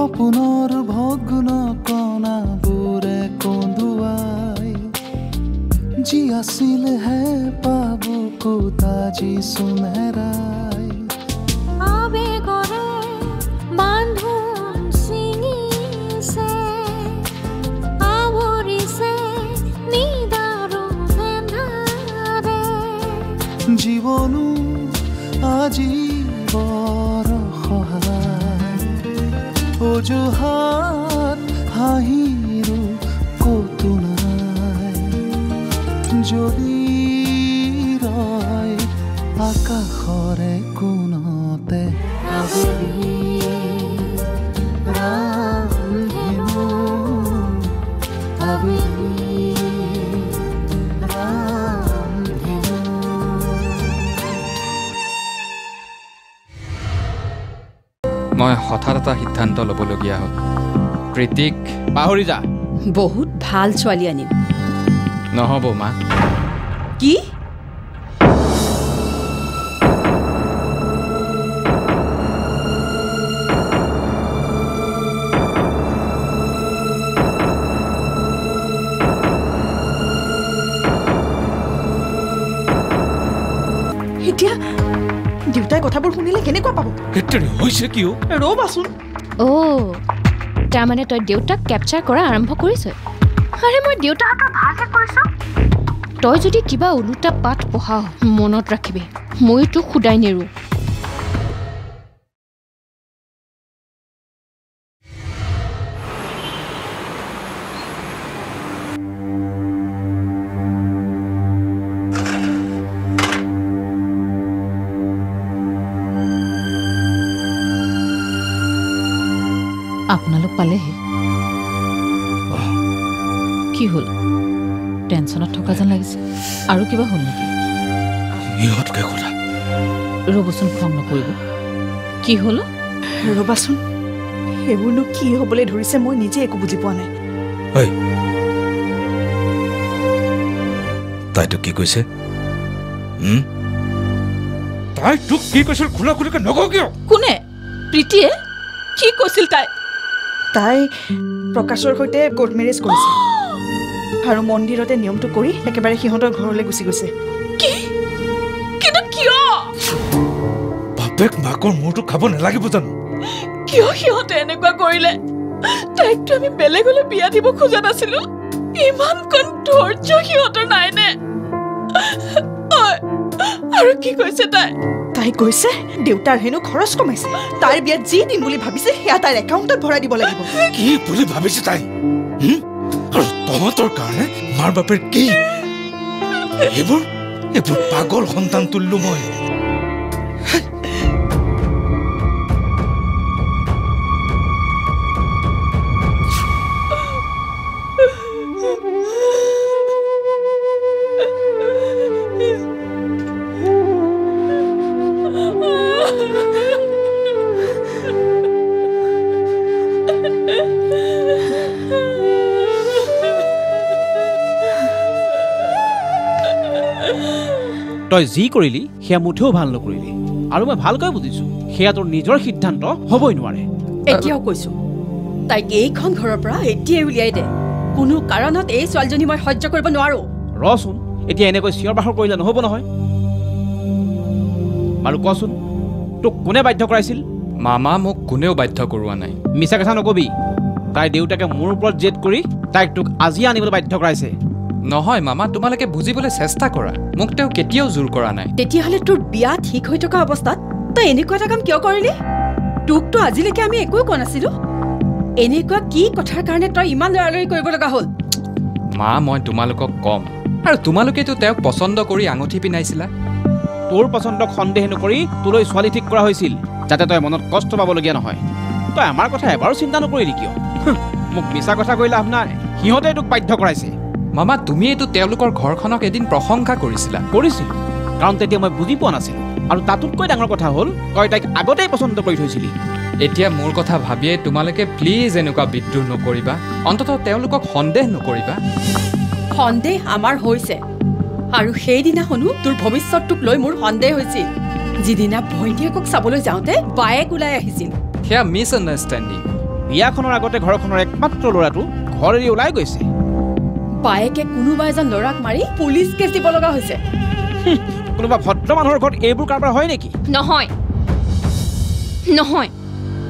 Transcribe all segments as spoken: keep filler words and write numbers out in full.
সপোনৰ ভগ্ন কণাবোৰে কন্দুৱাই যি আছিল হে পাব ক'ত আজি সোণেৰাই আবেগৰে বান্ধোন ছিঙিছে আৱৰিছে নিদাৰুণ এন্ধাৰে জীৱনো আজি বৰ সহায় অজুহাত হাঁহিৰো ক'তো নাই যদি ৰয় আকাশৰে কোণতে আবেলি ৰামধেনু আবেলি ৰামধেনু মই হঠাৎ এটা সিদ্ধান্ত ল'বলগীয়া হ'ল প্ৰীতিক পাহৰি যা বহুত ভাল ছোৱালী আনিম নহ'ব মা কি এতিয়া দেউতাই কথাবোৰ শুনিলে কেনেকুৱা পাব হৈছে কিয় ৰ'বাচোন অ' তাৰমানে তই দেউতাক কেপচাৰ কৰা আৰম্ভ কৰিছ আৰে মই দেউতাহঁতৰ ভালহে কৰিছোঁ তই যদি কিবা ওলোটা পাঠ পঢ়াও মনত ৰাখিবি ময়ো তোক শুদাই নেৰোঁ আপোনালোক পালেহি কি হ'ল টেনশ্যনত থকা যেন লাগিছে আৰু কিবা হ'ল নেকি ইহঁতকে কথা ৰ'বচোন খং নকৰিব কি হ'ল ৰ'বাচোন সেইবোৰনো কি হ'বলৈ ধৰিছে মই নিজে একো বুজি পোৱা নাই তাইতো কি কৈছে তাই তোক কি কৈছিল খোলা খুলিকে নকওঁ কিয় কোনে প্ৰীতিয়ে কি কৈছিল তাই তাই প্ৰকাশৰ সৈতে কোৰ্ট মেৰেজ কৰিছে আৰু মন্দিৰতে নিয়মটো কৰি একেবাৰে সিহঁতৰ ঘৰলৈ গুচি গৈছে কি কিন্তু কিয় বাপেক মাকৰ মূৰটো খাব নালাগিব জানো কিয় সিহঁতে এনেকুৱা কৰিলে তাইকতো আমি বেলেগলৈ বিয়া দিব খোজা নাছিলো ইমান কণ ধৈৰ্য সিহঁতৰ নাইনে আৰু কি কৈছে তাই তাই কৈছে দেউতাৰ হেনো খৰচ কমাইছে তাইৰ বিয়াত যি দিম বুলি ভাবিছে সেয়া তাইৰ একাউণ্টত ভৰাই দিব লাগিব কি বুলি ভাবিছে তাই আৰু তহঁতৰ কাৰণে মাৰ বাপেৰ কি এইবোৰ এইবোৰ পাগল সন্তান তুল্লো মই তই যি কৰিলি সেয়া মুঠেও ভাল নকৰিলি আৰু মই ভালকৈ বুজিছো সেয়া তোৰ নিজৰ সিদ্ধান্ত হ'বই নোৱাৰে এতিয়াও কৈছো তাইক এইখন ঘৰৰ পৰা এতিয়াই উলিয়াই দে কোনো কাৰণত এই ছোৱালীজনী মই সহ্য কৰিব নোৱাৰো ৰচোন এতিয়া এনেকৈ চিঞৰ বাখৰ কৰিলে নহ'ব নহয় বাৰু কচোন তোক কোনে বাধ্য কৰাইছিল মামা মোক কোনেও বাধ্য কৰোৱা নাই মিছা কথা নকবি তাই দেউতাকে মোৰ ওপৰত জেদ কৰি তাইক তোক আজি আনিবলৈ বাধ্য কৰাইছে নহয় মামা তোমালোকে বুজিবলৈ চেষ্টা কৰা মোক তেওঁ কেতিয়াও জোৰ কৰা নাই তেতিয়াহ'লে তোৰ বিয়া ঠিক হৈ থকা অৱস্থাত তই এনেকুৱা এটা কাম কিয় কৰিলি তোকতো আজিলৈকে আমি একোৱে কোৱা নাছিলো এনেকুৱা কি কথাৰ কাৰণে তই ইমান লৰালৰি কৰিব লগা হ'ল মা মই তোমালোকক কম আৰু তোমালোকেতো তেওঁক পচন্দ কৰি আঙুঠি পিন্ধাইছিলা তোৰ পচন্দক সন্দেহ নকৰি তোলৈ ছোৱালী ঠিক কৰা হৈছিল যাতে তই মনত কষ্ট পাবলগীয়া নহয় তই আমাৰ কথা এবাৰো চিন্তা নকৰিলি কিয় মোক মিছা কথা কৈ লাভ নাই সিহঁতে তোক বাধ্য কৰাইছে মামা তুমিয়েতো তেওঁলোকৰ ঘৰখনক এদিন প্ৰশংসা কৰিছিলা কৰিছিলো কাৰণ তেতিয়া মই বুজি পোৱা নাছিলো আৰু তাতোতকৈ ডাঙৰ কথা হ'ল তই তাইক আগতেই পচন্দ কৰি থৈছিলি এতিয়া মোৰ কথা ভাবিয়ে তোমালোকে প্লিজ এনেকুৱা বিদ্ৰোহ নকৰিবা অন্ততঃ তেওঁলোকক সন্দেহ নকৰিবা সন্দেহ আমাৰ হৈছে আৰু সেইদিনাখনো তোৰ ভৱিষ্যতটোক লৈ মোৰ সন্দেহ হৈছিল যিদিনা ভৈনীয়েকক চাবলৈ যাওঁতে বায়েক ওলাই আহিছিল সেয়া মিছ আণ্ডাৰষ্টেণ্ডিং বিয়াখনৰ আগতে ঘৰখনৰ একমাত্ৰ ল'ৰাটো ঘৰ এৰি ওলাই গৈছে। বায়েকে কোনোবা এজন ল'ৰাক মাৰি পুলিচ কেছ দিব লগা হৈছে। কোনোবা ভদ্ৰ মানুহৰ ঘৰত এইবোৰ কাৰবাৰ হয় নেকি? নহয় নহয়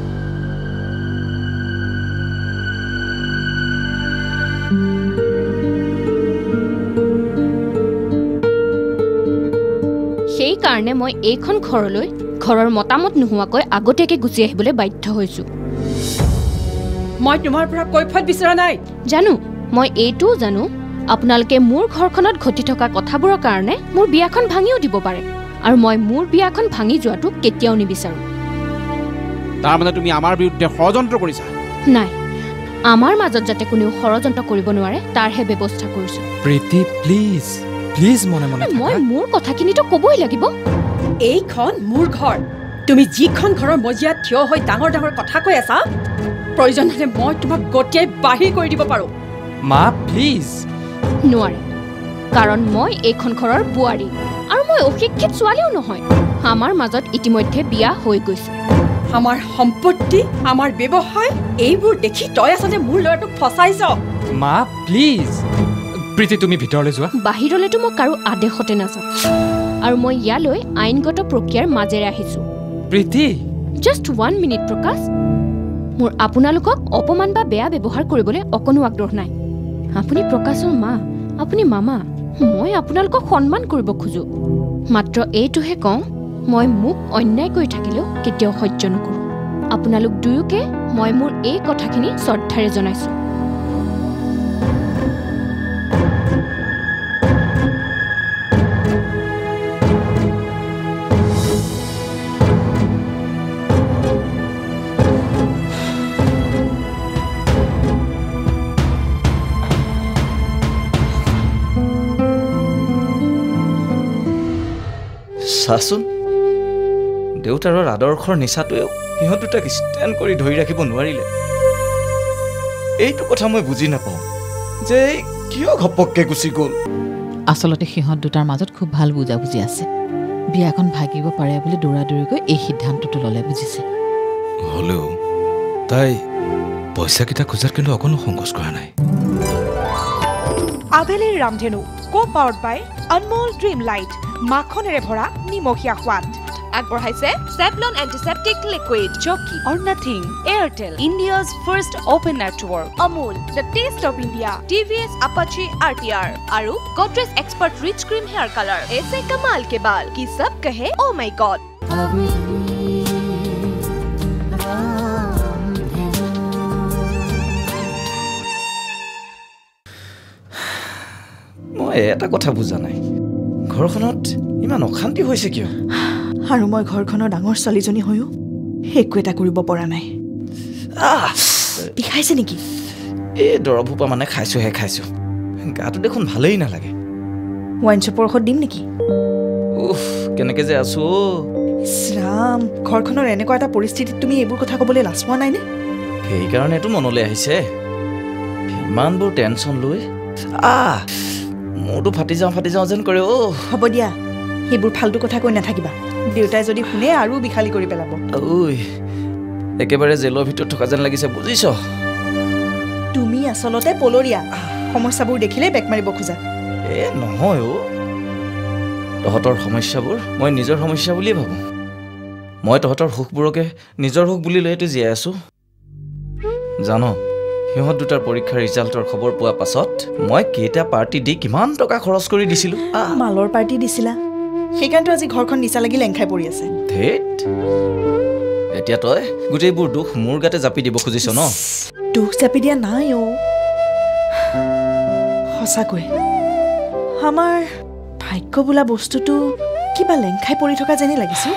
সেইকাৰণে মই এইখন ঘৰলৈ ঘৰৰ মতামত নোহোৱাকৈ আগতীয়াকৈ গুচি আহিবলৈ বাধ্য হৈছোঁ। মই তোমাৰ পৰা কৈফত বিচৰা নাই। জানো, মই এইটোও জানো আপোনালোকে মোৰ ঘৰখনত ঘটি থকা কথাবোৰৰ কাৰণে মোৰ বিয়াখন ভাঙিও দিব পাৰে, আৰু মই মোৰ বিয়াখন ভাঙি যোৱাটো কেতিয়াও নিবিচাৰোঁ। তাৰমানে তুমি আমাৰ বিৰুদ্ধে ষড়যন্ত্ৰ কৰিছা? নাই, আমাৰ মাজত যাতে কোনেও ষড়যন্ত্ৰ কৰিব নোৱাৰে তাৰহে ব্যৱস্থা কৰিছোঁ। প্ৰীতি প্লিজ প্লিজ মনে মনে মই মোৰ কথাখিনিতো ক'বই লাগিব। এইখন মোৰ ঘৰ। তুমি যিখন ঘৰৰ মজিয়াত থিয় হৈ ডাঙৰ ডাঙৰ কথা কৈ আছা, প্ৰয়োজন হ'লে মই তোমাক গতিয়াই বাহিৰ কৰি দিব পাৰোঁ। মা প্লিজ। নোৱাৰে, কাৰণ মই এইখন ঘৰৰ বোৱাৰী, আৰু মই অশিক্ষিত ছোৱালীও নহয়। আমাৰ মাজত ইতিমধ্যে বিয়া হৈ গৈছে। আমাৰ সম্পত্তি, আমাৰ ব্যৱসায়, এইবোৰ দেখি তই আচলতে মোৰ ল'ৰাটোক ফচাইছ। মা প্লিজ। প্ৰীতি তুমি ভিতৰলৈ যোৱা। বাহিৰলৈতো মই কাৰো আদেশতে নাযাওঁ, আৰু মই ইয়ালৈ আইনগত প্ৰক্ৰিয়াৰ মাজেৰে আহিছোঁ। প্ৰীতি জাষ্ট ওৱান মিনিট প্ৰকাশ। মোৰ আপোনালোকক অপমান বা বেয়া ব্যৱহাৰ কৰিবলৈ অকণো আগ্ৰহ নাই। আপুনি প্ৰকাশৰ মা, আপুনি মামা, মই আপোনালোকক সন্মান কৰিব খোজোঁ। মাত্ৰ এইটোহে কওঁ, মই মোক অন্যায় কৰি থাকিলেও কেতিয়াও সহ্য নকৰোঁ। আপোনালোক দুয়োকে মই মোৰ এই কথাখিনি শ্ৰদ্ধাৰে জনাইছোঁ। চাচোন, দেউতাৰৰ আদৰ্শৰ নিচাটোৱেও সিহঁত দুটাক ষ্টেণ্ড কৰি ধৰি ৰাখিব নোৱাৰিলে। এইটো কথা মই বুজি নাপাওঁ যে কিয় ঘপককৈ গুচি গ'ল। আচলতে সিহঁত দুটাৰ মাজত খুব ভাল বুজাবুজি আছে। বিয়াখন ভাগিব পাৰে বুলি দৌৰা দৌৰিকৈ এই সিদ্ধান্তটো ল'লে, বুজিছে? হ'লেও তাই পইচাকেইটা খোজাত কিন্তু অকণো সংকোচ কৰা নাই। আবেলিৰ Ramdhenu co powered by Anmol dream light, মাখনেৰে ভৰা নিমখীয়া সোৱাদ। আগবঢ়াইছে Savlon antiseptic liquid, jockey or nothing, Airtel, India's first open network, Amul, the taste of India, TVS Apache R T R আৰু Godrej expert rich cream hair colour. ऐसे कमाल के बाल कि सब कहे ओ माय गॉड। মই এটা কথা বুজা নাই, ঘৰখনত ইমান অশান্তি হৈছে কিয়? আৰু মই ঘৰখনৰ ডাঙৰ ছোৱালীজনী হৈও একো এটা কৰিব পৰা নাই। বিষাইছে নেকি? এই দৰৱ সোপা মানে খাইছোহে খাইছো, গাটো দেখোন ভালেই নালাগে। ৱাইন শ্বপৰ ঔষধ দিম নেকি? উফ, কেনেকে যে আছো। ইছৰাম, ঘৰখনৰ এনেকুৱা এটা পৰিস্থিতিত তুমি এইবোৰ কথা ক'বলৈ লাজ পোৱা নাইনে? সেইকাৰণেতো মনলৈ আহিছে ইমানবোৰ টেনশ্যন লৈ। আহ, মোৰতো ফাটি যাওঁ ফাটি যাওঁ যেন কৰে। অ' হ'ব দিয়া, সেইবোৰ ফাল্টু কথা কৈ নাথাকিবা। দেউতাই যদি শুনে আৰু বিখালী কৰি পেলাব। ঐ, একেবাৰে জেলৰ ভিতৰত থকা যেন লাগিছে, বুজিছ? তুমি আচলতে পলৰীয়া, সমস্যাবোৰ দেখিলে বেক মাৰিব খোজা। এ নহয় অ', তহঁতৰ সমস্যাবোৰ মই নিজৰ সমস্যা বুলিয়ে ভাবোঁ। মই তহঁতৰ সুখবোৰকে নিজৰ সুখ বুলি লৈতো জীয়াই আছোঁ। জান, সিহঁত দুটাৰ পৰীক্ষাৰ ৰিজাল্টৰ খবৰ পোৱাৰ পাছত মই কেইটা পাৰ্টি দি কিমান টকা খৰচ কৰি দিছিলোঁ। মালৰ পাৰ্টি দিছিলা, সেইকাৰণেতো আজি ঘৰখন নিচা লাগি লেংখাই পৰি আছে। ধেত, এতিয়া তই গোটেইবোৰ দুখ মোৰ গাতে জাপি দিব খুজিছ ন? দুখ জাপি দিয়া নাই অ', সঁচাকৈ আমাৰ ভাগ্য বোলা বস্তুটো কিবা লেংখাই পৰি থকা যেনেই লাগিছিল।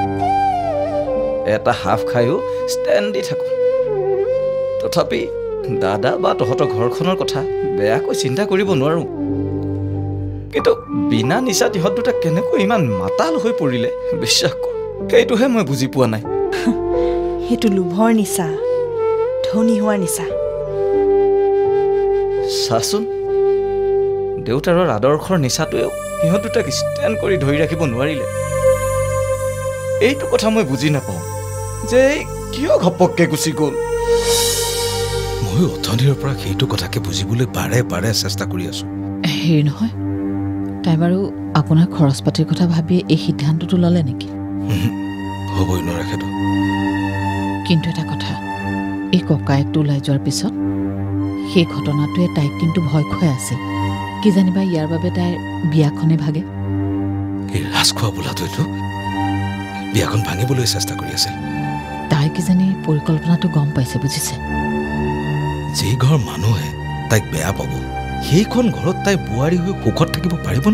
এটা হাফ খায়ো ষ্টেণ্ড দি থাকোঁ, তথাপি দাদা বা তহঁতৰ ঘৰখনৰ কথা বেয়াকৈ চিন্তা কৰিব নোৱাৰোঁ। কিন্তু বিনা নিচা তিহঁত দুটা কেনেকৈ ইমান মাতাল হৈ পৰিলে বিশ্বাস কৰ, সেইটোহে মই বুজি পোৱা নাই। সেইটো লোভৰ নিচা, ধনী হোৱাৰ নিচা। চাচোন, দেউতাৰৰ আদৰ্শৰ নিচাটোৱেও সিহঁত দুটাক ষ্টেণ্ড কৰি ধৰি ৰাখিব নোৱাৰিলে। এইটো কথা মই বুজি নাপাওঁ যে কিয় ঘপককৈ গুচি গ'ল। মই অথনিৰ পৰা সেইটো কথাকে বুজিবলৈ বাৰে বাৰে চেষ্টা কৰি আছো। হেৰি নহয়, তাই বাৰু আপোনাৰ খৰচ পাতিৰ কথা ভাবিয়ে এই সিদ্ধান্তটো ল'লে নেকি? হ'বই নৰাখেতো। কিন্তু এটা কথা, এই ককায়েকটো ওলাই যোৱাৰ পিছত সেই ঘটনাটোৱে তাইক কিন্তু ভয় খুৱাই আছিল। কি জানিবা ইয়াৰ বাবে তাইৰ বিয়াখনে ভাগে। এই ৰাজখোৱা বোলাটোৱেতো বিয়াখন ভাঙিবলৈ চেষ্টা কৰি আছিল। তাই কিজানি পৰিকল্পনাটো গম পাইছে, বুজিছে? যি ঘৰ মানুহে তাইক বেয়া পাব, সেইখন ঘৰত তাই বোৱাৰী হৈ সুখত থাকিব পাৰিবনে?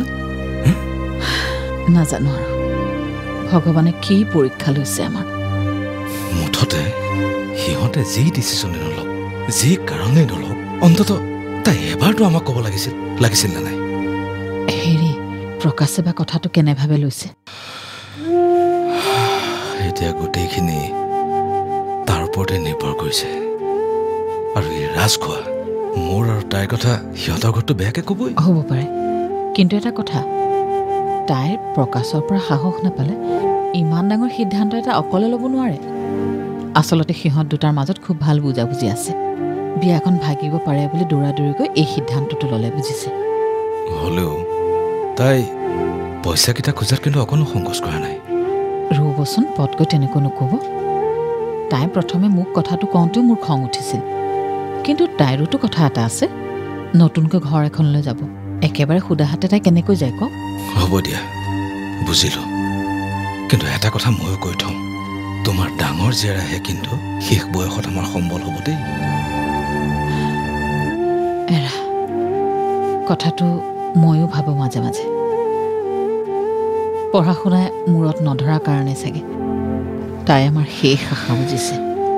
নাজানো আৰু ভগৱানে কি পৰীক্ষা লৈছে আমাৰ। মুঠতে সিহঁতে যি ডিচিশ্যনে নলওক, যি কাৰণেই নলওক, অন্তত তাই এবাৰতো আমাক ক'ব লাগিছিল লাগিছিল নে নাই? হেৰি, প্ৰকাশে বা কথাটো কেনেভাৱে লৈছে? এতিয়া গোটেইখিনি তাৰ ওপৰতে নিৰ্ভৰ কৰিছে। আৰু এই ৰাজখোৱা মোৰ আৰু তাইৰ কথা সিহঁতৰ ঘৰটো বেয়াকে ক'বই। হ'ব পাৰে, কিন্তু এটা কথা, তাইৰ প্ৰকাশৰ পৰা সাহস নাপালে ইমান ডাঙৰ সিদ্ধান্ত এটা অকলে ল'ব নোৱাৰে। আচলতে সিহঁত দুটাৰ মাজত খুব ভাল বুজাবুজি আছে। বিয়াখন ভাগিব পাৰে বুলি দৌৰা দৌৰিকৈ এই সিদ্ধান্তটো ল'লে, বুজিছে? হ'লেও তাই পইচাকেইটা খোজাত কিন্তু অকণো সংকোচ কৰা নাই। ৰ'বচোন, পটকৈ তেনেকৈ নক'ব। তাই প্ৰথমে মোক কথাটো কওঁতেও মোৰ খং উঠিছিল, কিন্তু তাইৰোতো কথা এটা আছে। নতুনকৈ ঘৰ এখনলৈ যাব, একেবাৰে সুদা হাতে তাই কেনেকৈ যায় কওক? হ'ব দিয়া, বুজিলোঁ। কিন্তু এটা কথা ময়ো কৈ থওঁ, তোমাৰ ডাঙৰ জীয়াৰাহে কিন্তু শেষ বয়সত আমাৰ সম্বল হ'ব দেই। এৰা, কথাটো ময়ো ভাবোঁ মাজে মাজে। পঢ়া শুনাই মূৰত নধৰাৰ কাৰণে চাগে তাই আমাৰ শেষ আশা, বুজিছে?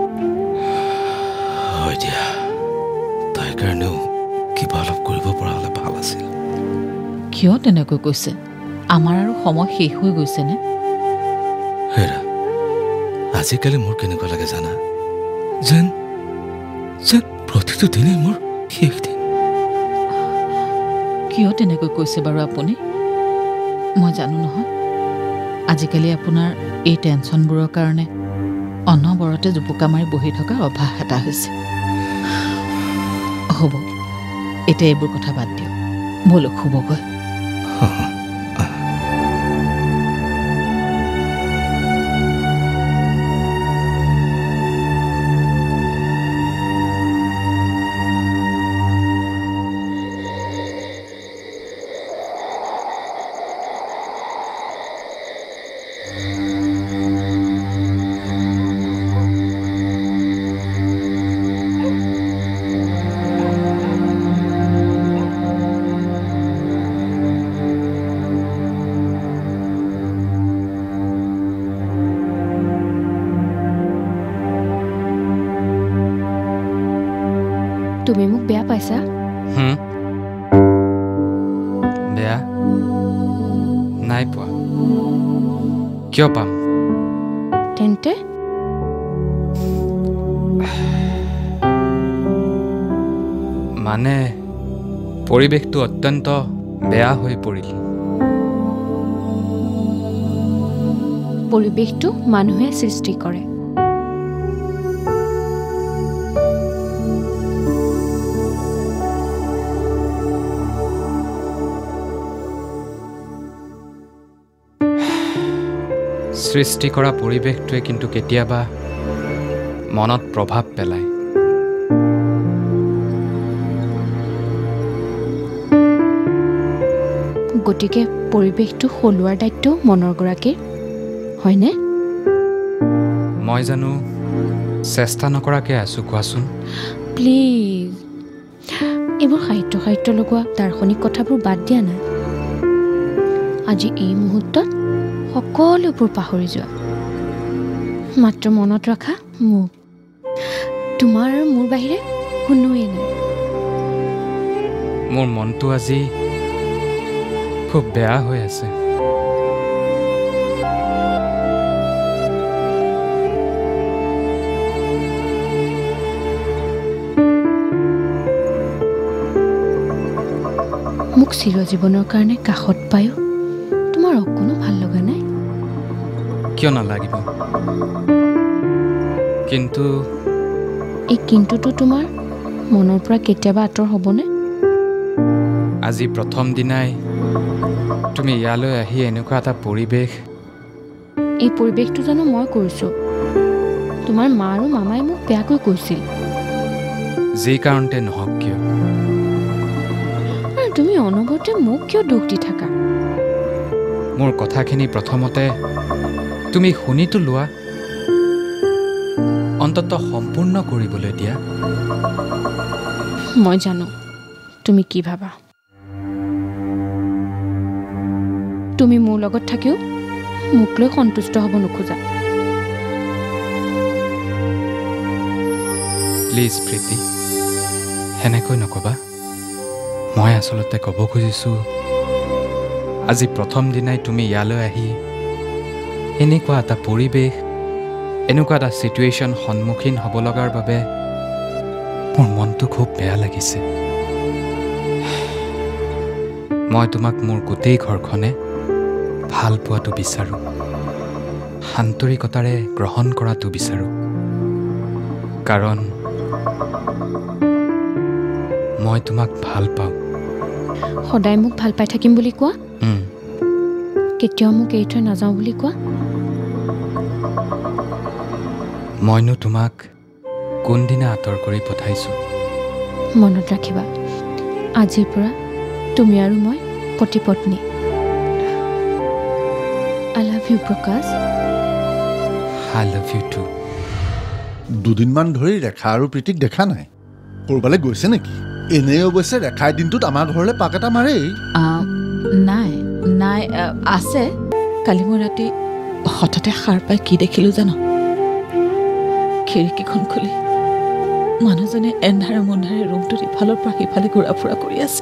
হয় দিয়া, তাইৰ কাৰণেও কিবা অলপ কৰিব পৰা হ'লে ভাল আছিল। কিয় তেনেকৈ কৈছে? আমাৰ আৰু সময় শেষ হৈ গৈছেনে? হেৰা, আজিকালি মোৰ কেনেকুৱা লাগে জানা, যেন যেন প্ৰতিটো দিনেই মোৰ শেষ দিন। কিয় তেনেকৈ কৈছে বাৰু আপুনি? মই জানো নহয়, আজিকালি আপোনাৰ এই টেনশ্যনবোৰৰ কাৰণে অনবৰতে জুপুকা মাৰি বহি থকা অভ্যাস এটা হৈছে। হ'ব, এতিয়া এইবোৰ কথা বাদ দিয়ক, বলক শুবগৈ। তুমি মোক বেয়া পাইছা? হুম, বেয়া নাই পোৱা। কিয় পাম? তেন্তে মানে পৰিৱেশটো অত্যন্ত বেয়া হৈ পৰিল। পৰিৱেশটো মানুহে সৃষ্টি কৰে। সৃষ্টি কৰা পৰিৱেশটোৱে কিন্তু কেতিয়াবা মনত প্ৰভাৱ পেলায়। গতিকে পৰিৱেশটো সলোৱাৰ দায়িত্ব মনৰ গৰাকীৰ, হয়নে? মই জানো চেষ্টা নকৰাকৈ আছোঁ, কোৱাচোন? প্লিজ, এইবোৰ সাহিত্য সাহিত্য লগোৱা দাৰ্শনিক কথাবোৰ বাদ দিয়া নাই। আজি এই মুহূৰ্তত সকলোবোৰ পাহৰি যোৱা, মাত্ৰ মনত ৰখা মোক। তোমাৰ আৰু মোৰ বাহিৰে কোনোৱে নাই। মোৰ মনটো আজি খুব বেয়া হৈ আছে। মোক চিৰজীৱনৰ কাৰণে কাষত পায়ো তোমাৰ অকণো ভাল লগা নাই? কিয় নালাগিব? কিন্তু এই কিন্তুটো তোমাৰ মনৰ পৰা কেতিয়াবা আঁতৰ হ'বনে? আজি প্ৰথম দিনাই তুমি ইয়ালৈ আহি এনেকুৱা এটা পৰিৱেশ। এই পৰিৱেশটো জানো মই কৰিছোঁ? তোমাৰ মা আৰু মামাই মোক বেয়াকৈ কৈছিল। যি কাৰণতে নহওক কিয়, আৰু তুমি অনবৰতে মোক কিয় দুখ দি থাকা? মোৰ কথাখিনি প্ৰথমতে তুমি শুনিতো লোৱা, অন্ততঃ সম্পূৰ্ণ কৰিবলৈ দিয়া। মই জানো তুমি কি ভাবা। তুমি মোৰ লগত থাকিও মোক লৈ সন্তুষ্ট হ'ব নোখোজা। প্লিজ প্ৰীতি, সেনেকৈ নক'বা। মই আচলতে ক'ব খুজিছোঁ, আজি প্ৰথম দিনাই তুমি ইয়ালৈ আহি এনেকুৱা এটা পৰিৱেশ, এনেকুৱা এটা ছিটুৱেশ্যন সন্মুখীন হ'ব লগাৰ বাবে মোৰ মনটো খুব বেয়া লাগিছে। মই তোমাক মোৰ গোটেই ঘৰখনে ভাল পোৱাটো বিচাৰোঁ, আন্তৰিকতাৰে গ্ৰহণ কৰাটো বিচাৰোঁ, কাৰণ মই তোমাক ভাল পাওঁ। সদায় মোক ভাল পাই থাকিম বুলি কোৱা, কেতিয়াও মোক এৰি থৈ নাযাওঁ বুলি কোৱা। মইনো তোমাক কোনদিনা আঁতৰ কৰি পঠাইছোঁ? মনত ৰাখিবা, আজিৰ পৰা তুমি আৰু মই পতি পত্নী। আই love you Prakash. I love you too. দুদিনমান ধৰি ৰেখা আৰু প্ৰীতিক দেখা নাই, ক'ৰবালৈ গৈছে নেকি? এনেই অৱশ্যে ৰেখাই দিনটোত আমাৰ ঘৰলৈ পাক এটা মাৰেই। নাই নাই আছে। কালি মই ৰাতি হঠাতে সাৰ পাই কি দেখিলোঁ জানো? খিৰিকীখন খুলি মানুহজনে এন্ধাৰে মন্ধাৰে ৰুমটোত ইফালৰ পৰা সিফালে ঘূৰা ফুৰা কৰি আছে।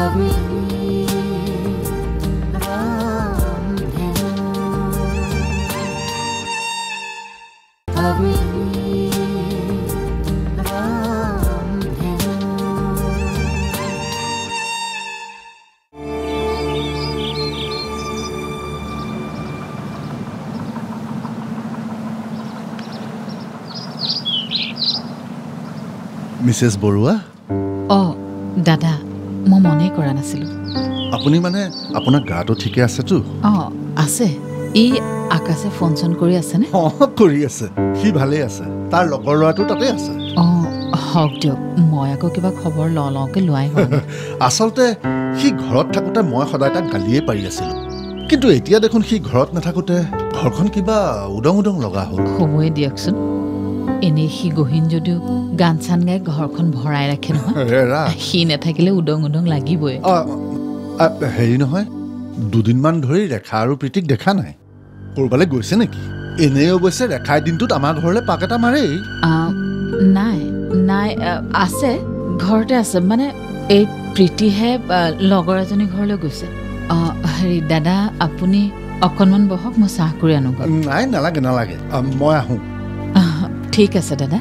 মিছেছ বৰুৱা। অঁ দাদা, মই মনেই কৰা নাছিলোঁ। আপুনি মানে আপোনাৰ গাটো ঠিকে আছেতো? অঁ আছে। ই আকাশে ফোন চোন কৰি আছেনে? অঁ কৰি আছে, সি ভালেই আছে। তাৰ লগৰ ল'ৰাটো তাতে আছে। অঁ হওক দিয়ক, মই আকৌ কিবা খবৰ লওঁ লওঁকৈ লোৱাই হয়। আচলতে সি ঘৰত থাকোঁতে মই সদায় তাক গালিয়ে পাৰি আছিলোঁ, কিন্তু এতিয়া দেখোন সি ঘৰত নাথাকোঁতে ঘৰখন কিবা উদং উদং লগা হ'ল। হ'বই দিয়কচোন, এনেই সি গহীন যদিও গান চান গাই ঘৰখন ভৰাই ৰাখে নহয়। সি নাথাকিলে উদং উদং লাগিবই। হেৰি নহয়, দুদিনমান ধৰি ৰেখা আৰু প্ৰীতিক দেখা নাই, ক'ৰবালৈ গৈছে নেকি? এনেই অৱশ্যে ৰেখাই দিনটোত আমাৰ ঘৰলৈ পাক এটা মাৰেই। নাই নাই আছে, ঘৰতে আছে। মানে এই প্ৰীতিহে লগৰ এজনী ঘৰলৈ গৈছে। অঁ হেৰি দাদা, আপুনি অকণমান বহক, মই চাহ কৰি আনো। নাই নালাগে নালাগে, মই আহোঁ। ঠিক আছে দাদা।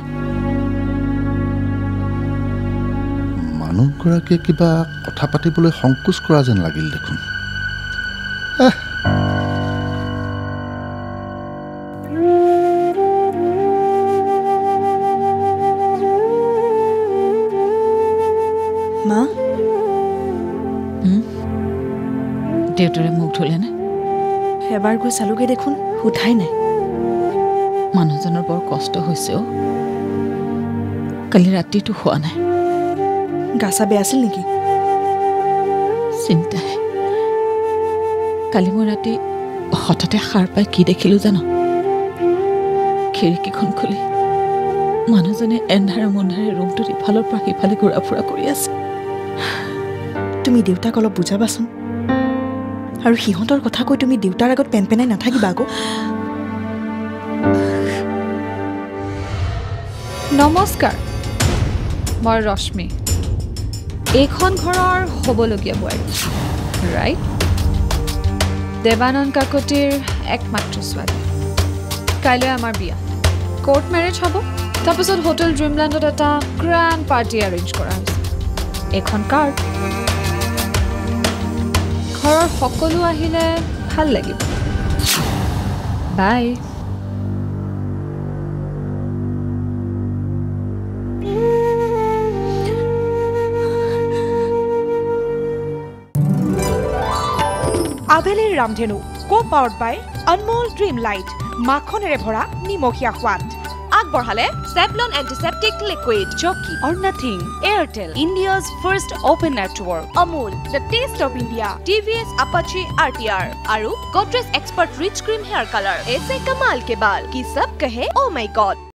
মানুহগৰাকীয়ে কিবা কথা পাতিবলৈ সংকোচ কৰা যেন লাগিল দেখোন। মা, দেউতাৰে মুখ ধুলেনে? এবাৰ গৈ চালোগৈ দেখোন, সোধাই নাই। মানুহজনৰ বৰ কষ্ট হৈছে অ'। কালি ৰাতিটো খোৱা নাই। গা চা বেয়া আছিল নেকি? চিন্তাহে। কালি মই ৰাতি হঠাতে সাৰ পাই কি দেখিলোঁ জানো? খিৰিকীখন খুলি মানুহজনে এন্ধাৰে মন্ধাৰে ৰুমটোত ইফালৰ পৰা সিফালে ঘূৰা ফুৰা কৰি আছে। তুমি দেউতাক অলপ বুজাবাচোন, আৰু সিহঁতৰ কথা কৈ তুমি দেউতাৰ আগত পেন পেনাই নাথাকিবা আকৌ। নমস্কাৰ, মই ৰশ্মি, এইখন ঘৰৰ হ'বলগীয়া বোৱাৰী। ৰাইট, দেৱানন্দ কাকতিৰ একমাত্ৰ ছোৱালী। কাইলৈ আমাৰ বিয়া, কোৰ্ট মেৰেজ হ'ব। তাৰপিছত হোটেল ড্ৰিমলেণ্ডত এটা গ্ৰেণ্ড পাৰ্টি এৰেঞ্জ কৰা হৈছে। এইখন কাৰ্ড, ঘৰৰ সকলো আহিলে ভাল লাগিব। বাই। আভেলিৰ Ramdhenu co powered by Anmol dream light মাখনেৰে ভৰা নিমখীয়া সোৱাদ আগবঢ়ালে Savlon antiseptic liquid Jockey or nothing Airtel India's first open network Amul the taste of India T V S Apache R T R আৰু Godrej Expert Rich Cream Hair Color ऐसे कमाल के बाल कि सब कहे oh my god